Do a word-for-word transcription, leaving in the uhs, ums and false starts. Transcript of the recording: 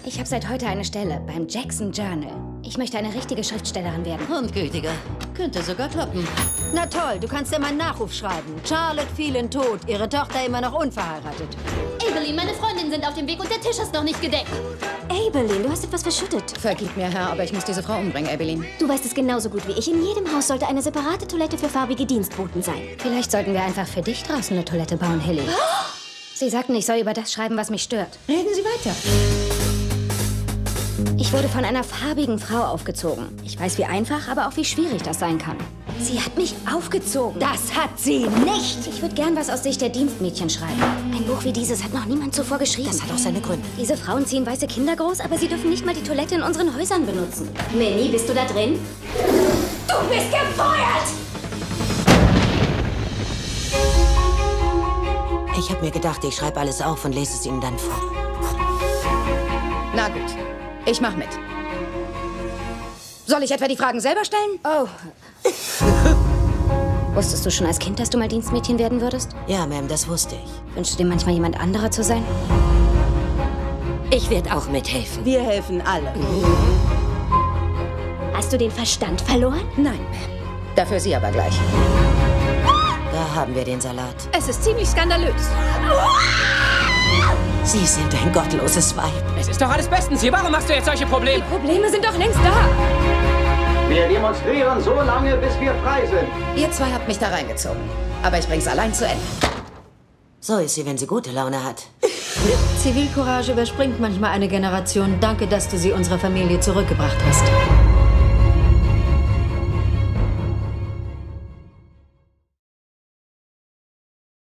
Ich habe seit heute eine Stelle beim Jackson Journal. Ich möchte eine richtige Schriftstellerin werden. Und gütiger. Könnte sogar klappen. Na toll, du kannst ja mal einen Nachruf schreiben. Charlotte fielen tot, ihre Tochter immer noch unverheiratet. Evelyn, meine Freundinnen sind auf dem Weg und der Tisch ist noch nicht gedeckt. Evelyn, du hast etwas verschüttet. Vergib mir, Herr, aber ich muss diese Frau umbringen, Evelyn. Du weißt es genauso gut wie ich. In jedem Haus sollte eine separate Toilette für farbige Dienstboten sein. Vielleicht sollten wir einfach für dich draußen eine Toilette bauen, Hilly. Sie sagten, ich soll über das schreiben, was mich stört. Reden Sie weiter. Ich wurde von einer farbigen Frau aufgezogen. Ich weiß, wie einfach, aber auch wie schwierig das sein kann. Sie hat mich aufgezogen. Das hat sie nicht! Ich würde gern was aus Sicht der Dienstmädchen schreiben. Ein Buch wie dieses hat noch niemand zuvor geschrieben. Das hat auch seine Gründe. Diese Frauen ziehen weiße Kinder groß, aber sie dürfen nicht mal die Toilette in unseren Häusern benutzen. Minnie, bist du da drin? Du bist gefeuert! Ich habe mir gedacht, ich schreibe alles auf und lese es Ihnen dann vor. Na gut, ich mach mit. Soll ich etwa die Fragen selber stellen? Oh. Wusstest du schon als Kind, dass du mal Dienstmädchen werden würdest? Ja, Ma'am, das wusste ich. Wünschst du dir manchmal jemand anderer zu sein? Ich werde auch mithelfen. Wir helfen alle. Hast du den Verstand verloren? Nein, Ma'am. Dafür Sie aber gleich. Da haben wir den Salat. Es ist ziemlich skandalös. Sie sind ein gottloses Weib. Es ist doch alles bestens hier. Warum machst du jetzt solche Probleme? Probleme sind doch längst da. Wir demonstrieren so lange, bis wir frei sind. Ihr zwei habt mich da reingezogen. Aber ich bring's allein zu Ende. So ist sie, wenn sie gute Laune hat. Zivilcourage überspringt manchmal eine Generation. Danke, dass du sie unserer Familie zurückgebracht hast.